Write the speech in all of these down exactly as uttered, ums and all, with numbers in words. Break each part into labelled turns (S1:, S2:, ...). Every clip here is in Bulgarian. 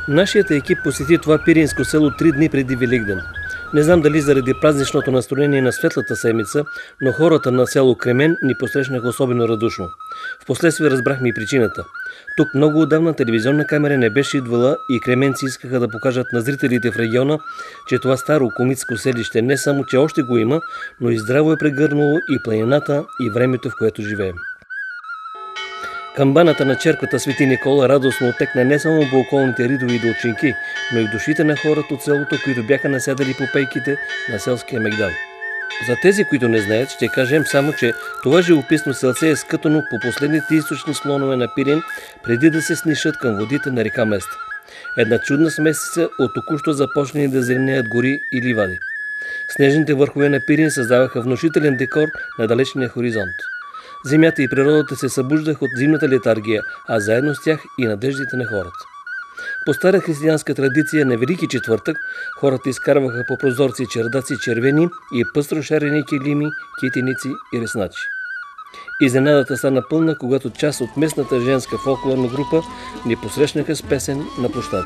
S1: Нашият екип посети това пиринско село три дни преди Великден. Не знам дали заради празничното настроение на светлата седмица, но хората на село Кремен ни посрещнаха особено радушно. Впоследствие разбрахме и причината. Тук много отдавна телевизионна камера не беше идвала и кременци искаха да покажат на зрителите в региона, че това старо комитско селище не само, че още го има, но и здраво е прегърнало и планината, и времето, в което живеем. Камбаната на черквата Свети Никола радостно отекна не само по околните ридови и долчинки, но и в душите на хората от селото, които бяха насядали по пейките на селския мегдан. За тези, които не знаят, ще кажем само, че това живописно селце е скътано по последните източни склонове на Пирин, преди да се снишат към водите на река Места. Една чудна смесица от току-що започнали да зеленеят гори и ливади. Снежните върхове на Пирин създаваха внушителен декор на далечния хоризонт. Земята и природата се събуждаха от зимната летаргия, а заедно с тях и надеждите на хората. По стара християнска традиция на Велики четвъртък хората изкарваха по прозорци чердаци червени и пъстро шарени килими, китеници и ресначи. Изненадата стана пълна, когато част от местната женска фолклорна група ни посрещнаха с песен на площада.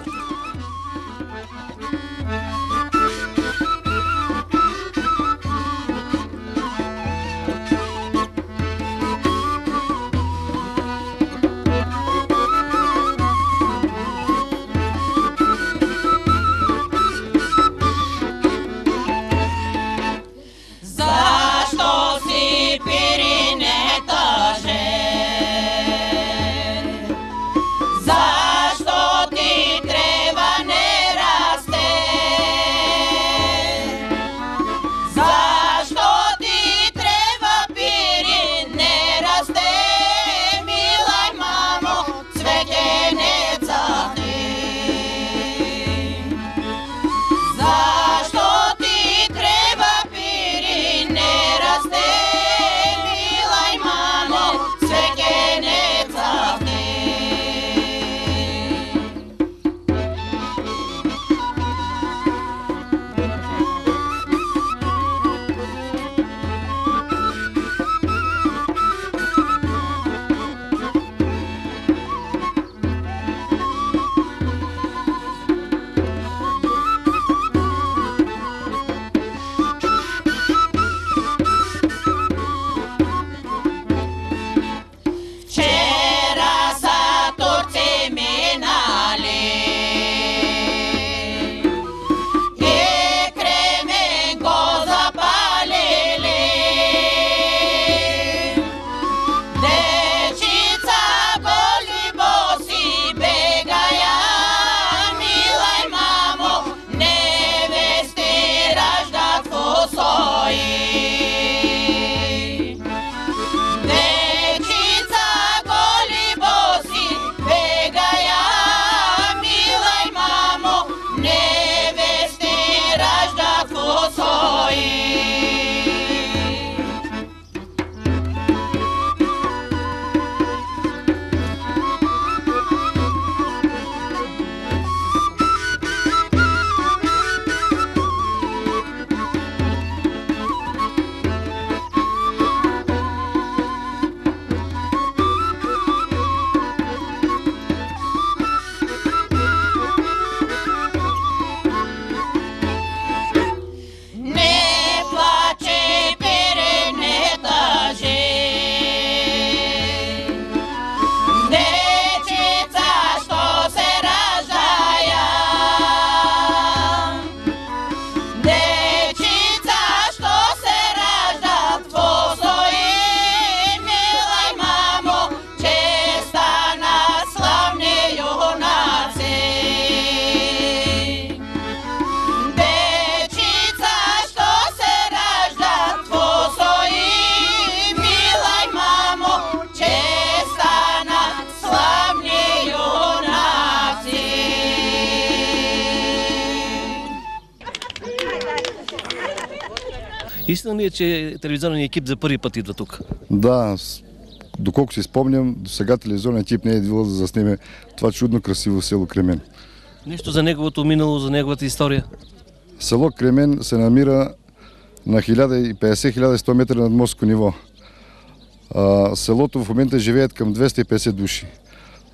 S1: Истина ли е, че телевизионният екип за първи път идва тук?
S2: Да, доколко си спомням, до сега телевизионният екип не е идвал да заснеме това чудно красиво село Кремен.
S1: Нещо за неговото минало, за неговата история?
S2: Село Кремен се намира на хиляда и петдесет до хиляда и сто метра над морско ниво. А, селото в момента живеят към двеста и петдесет души.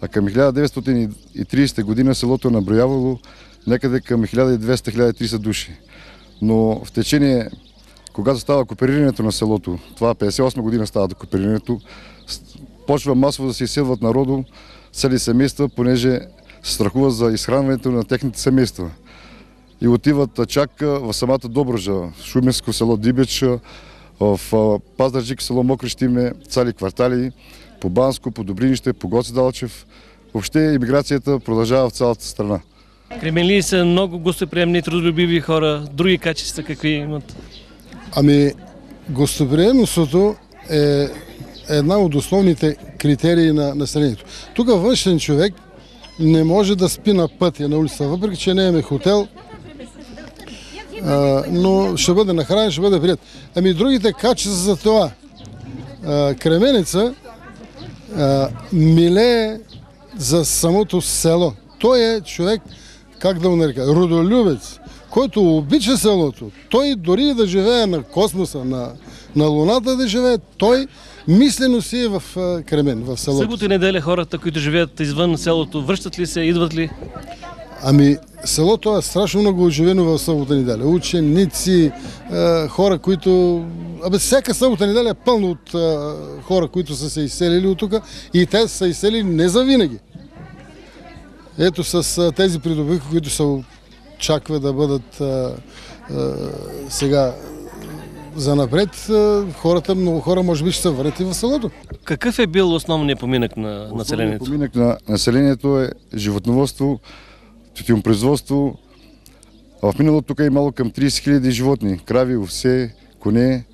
S2: а към хиляда деветстотин и тридесета година селото е наброявало някъде към хиляда и двеста до хиляда и триста души. Но в течение, когато става кооперирането на селото, това петдесет и осма година става до кооперирането, почва масово да се изселват народу, цели семейства, понеже се страхуват за изхранването на техните семейства. И отиват чак в самата Добруджа, Шуменско село Дибеч, в Пазарджик село Мокрещи име, цели квартали, по Банско, по Добринище, по Гоце Далчев. Въобще имиграцията продължава в цялата страна.
S1: Кременли са много гостоприемни, трудолюбиви хора. Други качества какви имат?
S3: Ами, гостоприемството е една от основните критерии на населението. Тук външен човек не може да спи на пътя, на улицата, въпреки че не е хотел, а, но ще бъде нахранен, ще бъде прият. Ами другите качества за това. А, Кременеца а, милее за самото село. Той е човек, как да го нарека, родолюбец, който обича селото. Той дори да живее на космоса, на, на Луната да живее, той мислено си е в Кремен, в селото.
S1: Събота и неделя хората, които живеят извън селото, връщат ли се, идват ли?
S3: Ами, селото е страшно много оживено в събота неделя. Ученици, е, хора, които... Абе, всяка събота неделя е пълно от е, хора, които са се изселили от тук и те са изселили не за винаги. Ето с е, тези придобивки, които се очаква да бъдат е, е, сега за напред, хората, много хора може би ще се върнат и в селото.
S1: Какъв е бил основният поминък на населението?
S2: Основният поминък на населението е животновъдство, тютюнопроизводство. В миналото тук е имало към тридесет хиляди животни, крави, овце, коне.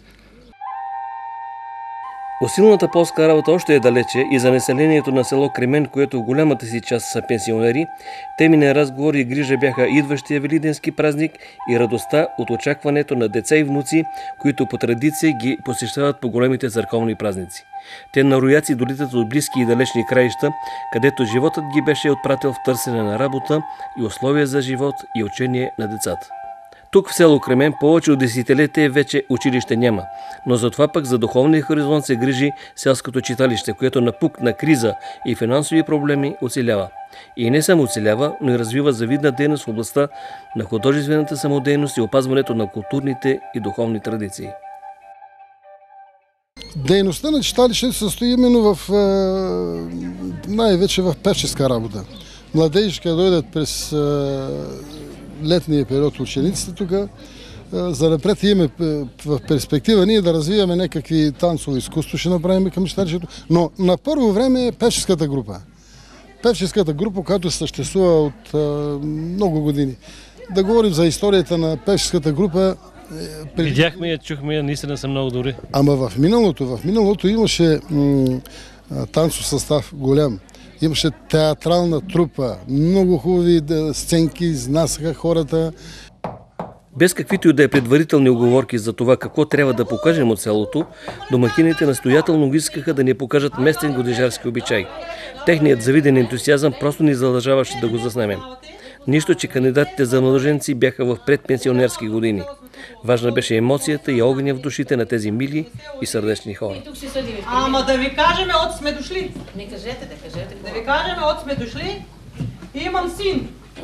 S1: Усилената полска работа още е далече и за населението на село Кремен, което в голямата си част са пенсионери, теми на разговори и грижа бяха идващия великденски празник и радостта от очакването на деца и внуци, които по традиция ги посещават по големите църковни празници. Те на рояци долитат от близки и далечни краища, където животът ги беше отпратил в търсене на работа и условия за живот и учение на децата. Тук в село Кремен повече от десетилетие вече училище няма, но затова пък за духовния хоризонт се грижи селското читалище, което напук на криза и финансови проблеми оцелява. И не само оцелява, но и развива завидна дейност в областта на художествената самодейност и опазването на културните и духовни традиции.
S3: Дейността на читалището се състои именно в най-вече в певческа работа. Младежи дойдат през летния период учениците тук. За напред имаме в перспектива ние да развиваме някакви танцово изкуство, ще направим към читалището, но на първо време е певческата група. Певческата група, която съществува от много години. Да говорим за историята на певческата група.
S1: Видяхме я, чухме я, наистина са много добри.
S3: Ама в миналото, в миналото имаше танцов състав голям. Имаше театрална трупа, много хубави сценки, изнасяха хората.
S1: Без каквито и да е предварителни уговорки за това какво трябва да покажем от селото, домакините настоятелно искаха да ни покажат местен годежарски обичай. Техният завиден ентусиазъм просто ни задължаваше да го заснемем. Нищо, че кандидатите за младоженци бяха в предпенсионерски години. Важна беше емоцията и огъня в душите на тези мили и сърдечни хора.
S4: Ама да ви кажем, от сме дошли.
S5: Не кажете, да кажете.
S4: Да ви кажем, от сме дошли. Имам син.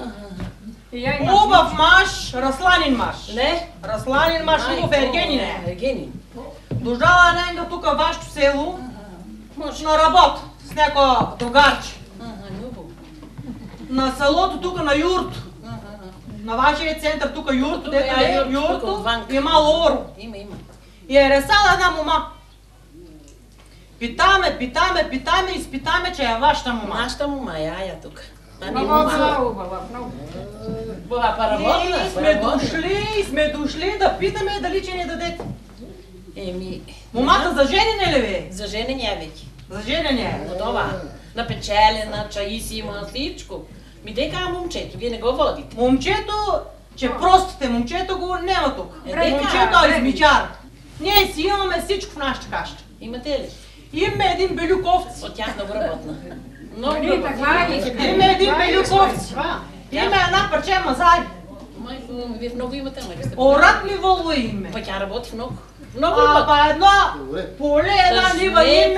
S4: Убав мъж, Расланин мъж.
S5: Не?
S4: Расланин мъж, Убав Ергенин е.
S5: Ергенин.
S4: Дождала е ненга тук в вашето село на работа с някоя другарче. На селото тук на Юрто. На вашия център тук Юрто, дето е Юрто, има лоро.
S5: Има, има.
S4: И е ресала една мома. Питаме, питаме, питаме и изпитаме, че е вашата мома.
S5: Нашата мома, я, я тук.
S4: Много хубава, много.
S5: Била паработна,
S4: И сме дошли, и сме дошли да питаме дали че ни дадете.
S5: Еми...
S4: Момата за женене ли ви?
S5: За женене е вече.
S4: За женене е.
S5: Готова. Напечелена, чаи си има, всичко. Ми дай кажа момчето, вие не го водите.
S4: Момчето, че простите, момчето го няма тук.
S5: Е, дека,
S4: Момчето е измичар. Ние си имаме всичко в нашата каща.
S5: Имате ли?
S4: Имаме един белюковец.
S5: От тях много работна. Много работна.
S4: Имаме един белюковец. Имаме една парче мазари.
S5: Майко, вие много имате, майко сте.
S4: Орат ми волва име.
S5: Пък тя работи много. Много
S4: А,
S5: работи.
S4: па едно поле, една нива име.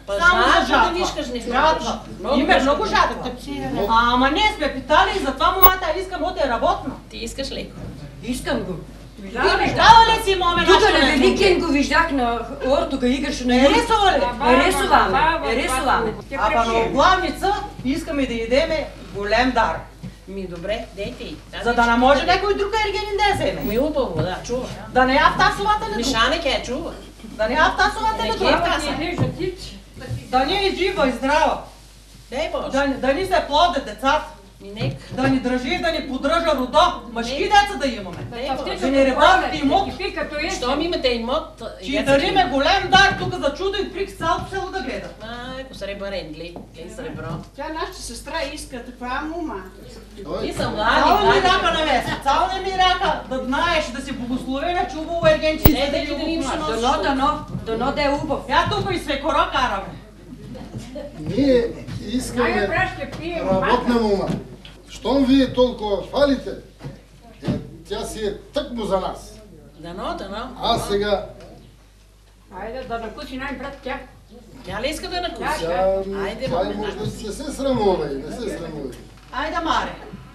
S4: Само за
S5: жатва да
S4: жатва.
S5: искаш, не
S4: Жатва.
S5: Много
S4: Има
S5: тежко.
S4: много жатва. Ама не сме питали и затова момата искам от е работна.
S5: Ти искаш леко.
S6: Искам го.
S4: Ти виждала ли си, моме,
S6: Тук
S4: нашата
S6: на
S4: леко?
S6: Великин го виждах на ортога играше на
S4: Е,
S6: юг.
S4: рисува ли?
S6: Е, рисуваме, е, рисуваме.
S4: А па на главница искаме да идеме голем дар.
S5: Ми добре, дейте и.
S4: За да не може някой друг ергенин да я вземе.
S5: Ми убаво, да, чува.
S4: Да не я в тасовата на друг.
S5: Мишане я чува.
S4: Да не я в тасовата
S5: Не
S4: на
S5: ке в
S4: друг.
S5: таса.
S4: Да ни е жива и здрава.
S5: Дай Боже.
S4: Да, да ни се плодят децата.
S5: Ми нека.
S4: Да ни държи и да ни поддържа родо. Мъжки деца да имаме.
S5: Дай Боже.
S4: Да ни ребат имот.
S5: Щом имате имот,
S4: Че дариме голем дар тук за чудо и прик цялото село да гледа.
S5: Майко, сребърен, глей, глей сребро.
S7: Тя нашата сестра иска таква мума.
S5: Ти са
S4: Цяло
S5: млади,
S4: ми
S5: млади.
S4: рака на месец, цяло не ми рака да знаеш, да си благословена, че убаво ергенчи
S5: Не,
S4: да
S5: да
S4: ги
S5: ги да им ще
S4: обухнаш.
S6: Дано, дано, дано да е убав.
S4: Я тук и свекора караме.
S3: Ние искаме работна мума. Щом вие толкова хвалите, е, тя си е тъкмо за нас.
S5: Дано, дано.
S3: Аз сега,
S7: Айде да накуси най-брат тя.
S5: Тя ли иска да накуси?
S3: тя,
S5: Айде,
S3: тя
S5: моме,
S3: може да не се срамува, и не се срамува.
S4: Айде, Маре.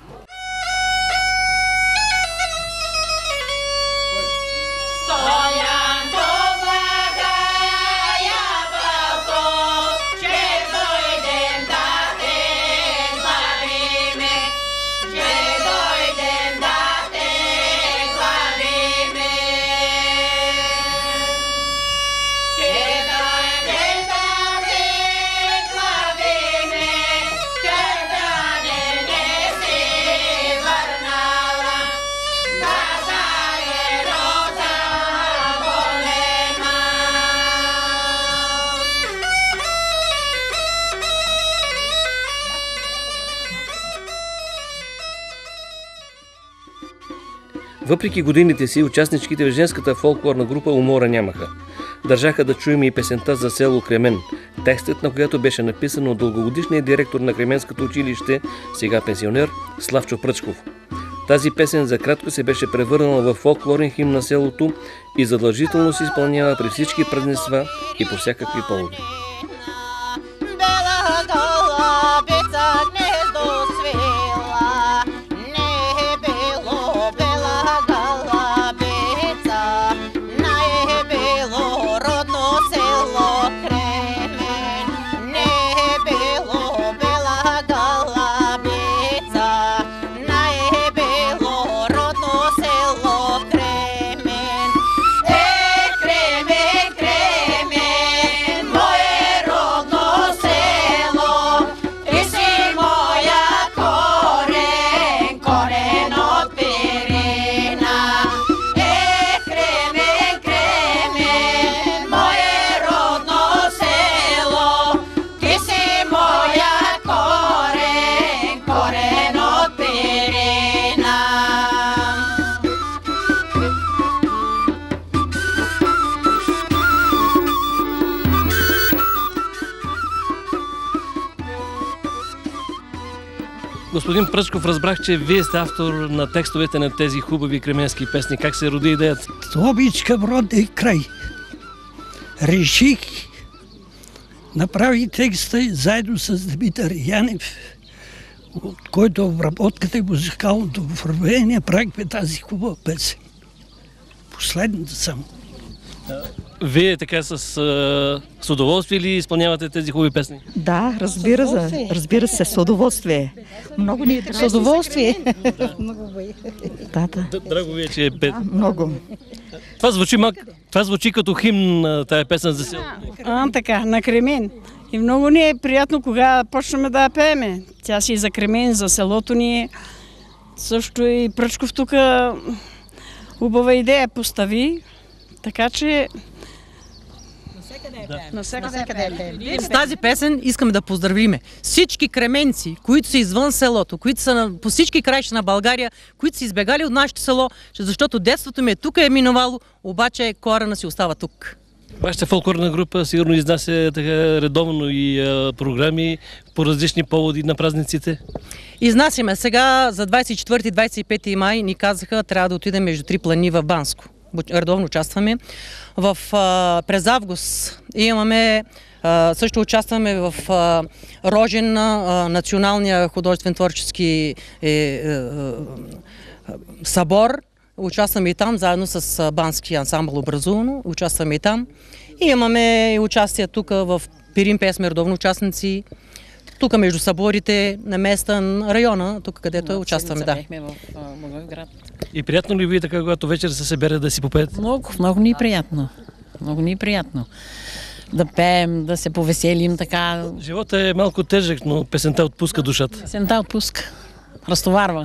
S1: Въпреки годините си, участничките в женската фолклорна група умора нямаха. Държаха да чуем и песента за село Кремен, текстът на която беше написан от дългогодишния директор на Кременското училище, сега пенсионер, Славчо Пръчков. Тази песен за кратко се беше превърнала в фолклорен химн на селото и задължително се изпълнява при всички празненства и по всякакви поводи. Господин Пръчков, разбрах, че вие сте автор на текстовете на тези хубави кременски песни. Как се роди идеята?
S8: Тобичка в роден край. Реших направи текста заедно с Димитър Янев, от който обработката и музикалното оформление правихме тази хубава песен. Последната само.
S1: Вие така с, с удоволствие ли изпълнявате тези хубави песни?
S9: Да, разбира се. Разбира се, с удоволствие. Много ни е драго. С удоволствие. Много бе. Да, да.
S1: Драго ви е, че е пет.
S9: Много.
S1: Това звучи, мак... Това звучи като химн на тая песен за село.
S7: А, така, на Кремен. И много ни е приятно, кога почнем да я пееме. Тя си за Кремен, за селото ни. Също и Пръчков тук хубава идея постави. Така че
S4: С тази песен искаме да поздравиме всички кременци, които са извън селото, които са на, по всички краища на България, които са избегали от нашето село, защото детството ми е тук е минувало, обаче корена си остава тук.
S1: Вашата фолклорна група сигурно изнася така редовно и а, програми по различни поводи на празниците.
S4: Изнасяме. Сега за двадесет и четвърти - двадесет и пети май ни казаха, трябва да отидем между три плани в Банско. редовно участваме. В, а, през август имаме, а, също участваме в а, Рожен, а, националния художествен творчески е, е, събор. Участваме и там, заедно с Бански ансамбъл образувано. Участваме и там. И имаме участие тук в Пирин песме, редовно участници. Тук между съборите на места на района, тук където no, участваме. Да.
S5: В Благоевград.
S1: И приятно ли ви така, когато вечер се събере да си попеете?
S5: Много, много ни е приятно. Много ни е приятно. Да пеем, да се повеселим така.
S1: Животът е малко тежък, но песента отпуска душата.
S5: Песента отпуска. Разтоварва.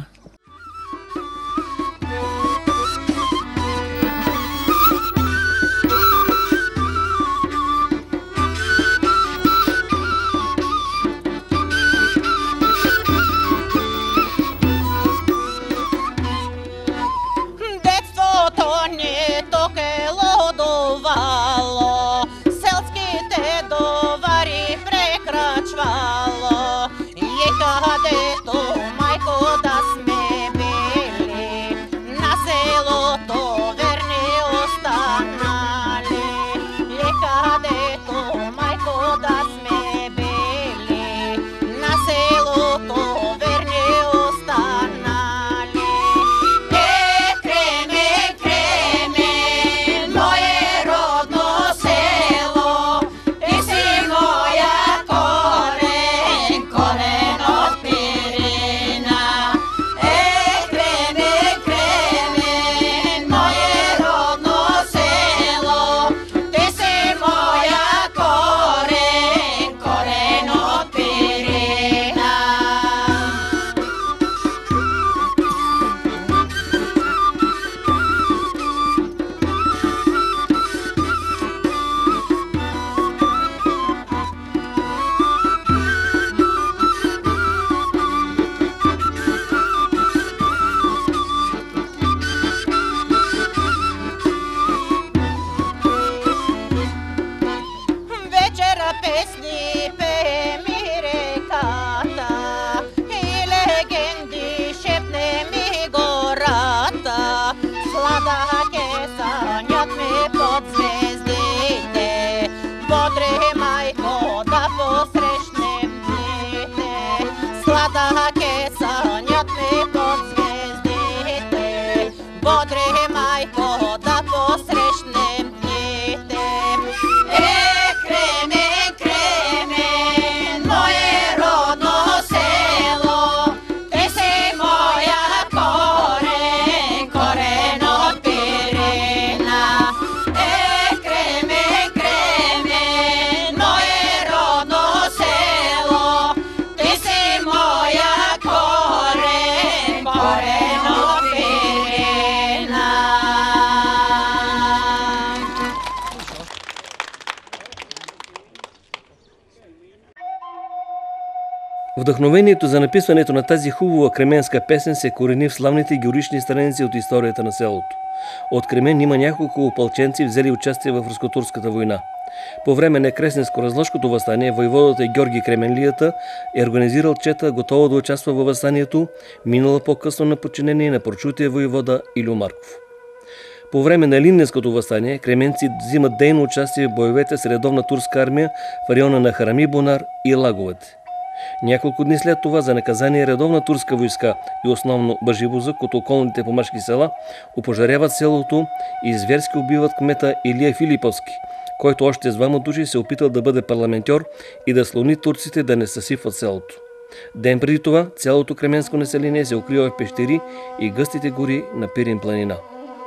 S1: Вдъхновението за написването на тази хубава кременска песен се корени в славните героични страници от историята на селото. От Кремен има няколко опълченци, взели участие в Руско-турската война. По време на Кресненско-разложкото въстание войводата Георги Кременлията е организирал чета, готова да участва във въстанието, минала по-късно на подчинение на прочутия войвода Илю Марков. По време на Линненското въстание кременци взимат дейно участие в боевете с редовна турска армия в района на Харами Бунар и Лаговете. Няколко дни след това за наказание редовна турска войска и основно Бажибозък от околните помашки села опожаряват селото и зверски убиват кмета Илия Филиповски, който още с двама души се опитал да бъде парламентьор и да слони турците да не съсипват селото. Ден преди това цялото кременско население се укрива в пещери и гъстите гори на Пирин планина.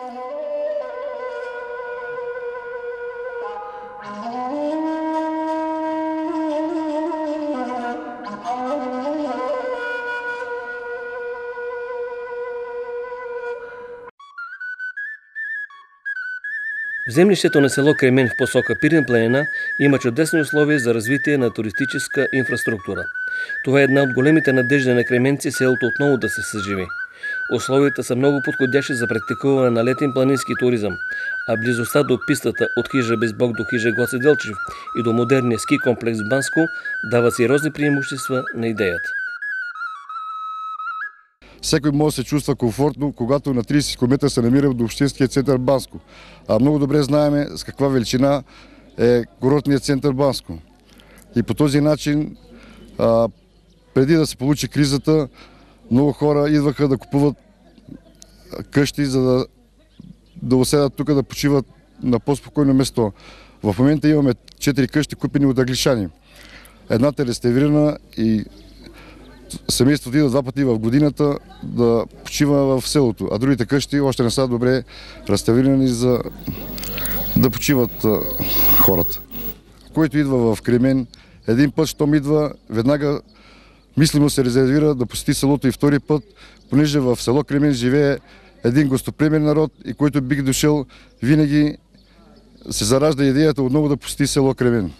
S1: В землището на село Кремен в посока Пирин планина има чудесни условия за развитие на туристическа инфраструктура. Това е една от големите надежди на кременци селото отново да се съживи. Условията са много подходящи за практикуване на летен планински туризъм, а близостта до пистата от хижа Безбог до хижа Гоце Делчев и до модерния ски комплекс Банско дава сериозни преимущества на идеята.
S2: всеки може да се чувства комфортно, когато на трийсет километра се намира до общинския център Банско. А много добре знаем с каква величина е курортният център Банско. И по този начин, а, преди да се получи кризата, много хора идваха да купуват къщи, за да, да оседат тук, да почиват на по-спокойно место. В момента имаме четири къщи, купени от англичани. Едната е реставрирана и семейството идва два пъти в годината да почива в селото, а другите къщи още не са добре реставрирани за да почиват а, хората. Който идва в Кремен, един път, щом идва, веднага мислимо се резервира да посети селото и втори път, понеже в село Кремен живее един гостоприемен народ и който би дошъл, винаги се заражда идеята отново да посети село Кремен.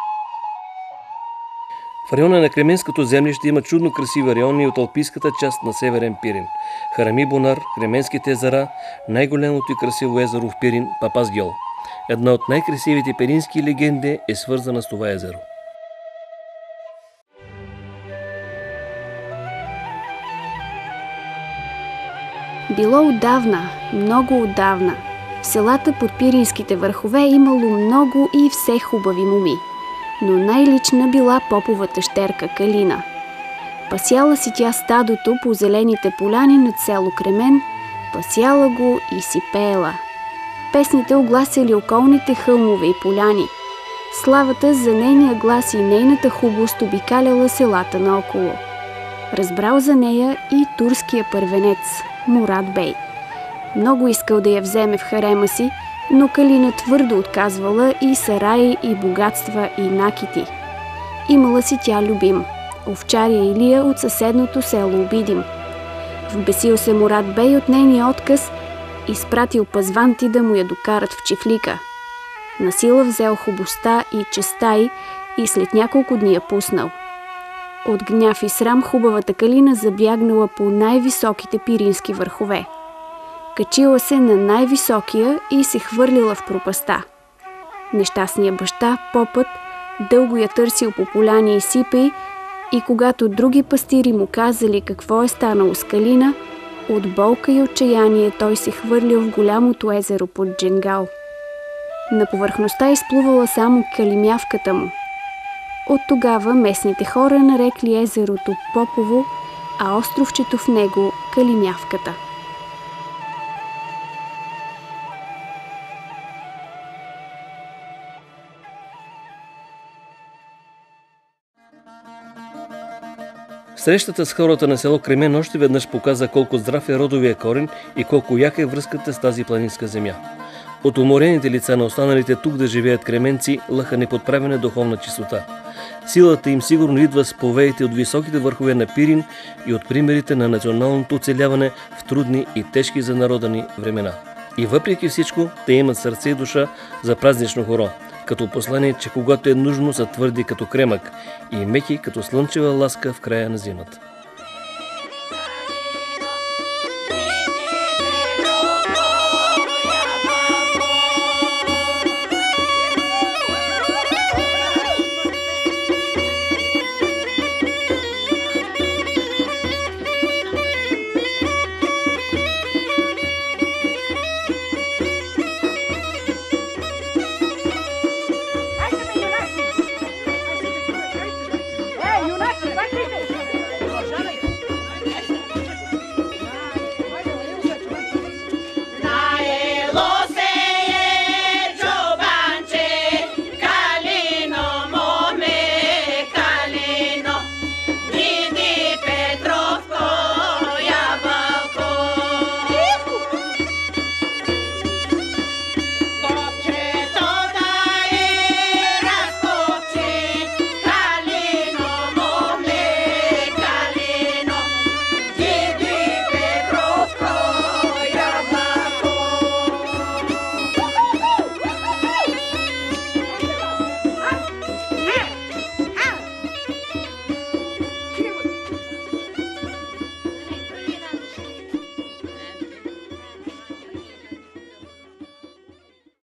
S1: В района на Кременското землище има чудно красиви райони от алпийската част на Северен Пирин. Харами Бунар, Кременските езера, най-голямото и красиво езеро в Пирин – Папаз гьол. Една от най-красивите пирински легенди е свързана с това езеро.
S10: Било отдавна, много отдавна. В селата под Пиринските върхове имало много и все хубави моми. Но най-лична била поповата щерка Калина. Пасяла си тя стадото по зелените поляни над село Кремен, пасяла го и си пеела. Песните огласяли околните хълмове и поляни. Славата за нейния глас и нейната хубост обикаляла селата наоколо. Разбрал за нея и турския първенец Мурад бей. Много искал да я вземе в харема си, но Калина твърдо отказвала и сараи, и богатства, и накити. Имала си тя любим, овчаря Илия от съседното село Обидим. Вбесил се Мурад бей от нейния отказ, изпратил пазванти да му я докарат в чифлика. Насила взел хубостта и честа й и след няколко дни я пуснал. От гняв и срам хубавата Калина забягнала по най-високите пирински върхове. Качила се на най-високия и се хвърлила в пропаста. Нещастният баща, попът, дълго я търсил по поляни и сипей и когато други пастири му казали какво е станало с Калина, от болка и отчаяние той се хвърлил в голямото езеро под Дженгал. На повърхността изплувала само калимявката му. От тогава местните хора нарекли езерото Попово, а островчето в него Калимявката.
S1: Срещата с хората на село Кремен още веднъж показа колко здрав е родовия корен и колко яка е връзката с тази планинска земя. От уморените лица на останалите тук да живеят кременци лъха неподправена духовна чистота. Силата им сигурно идва с повеите от високите върхове на Пирин и от примерите на националното оцеляване в трудни и тежки за народа ни времена. И въпреки всичко, те имат сърце и душа за празнично хоро, като послание, че когато е нужно са твърди като кремък и меки като слънчева ласка в края на зимата.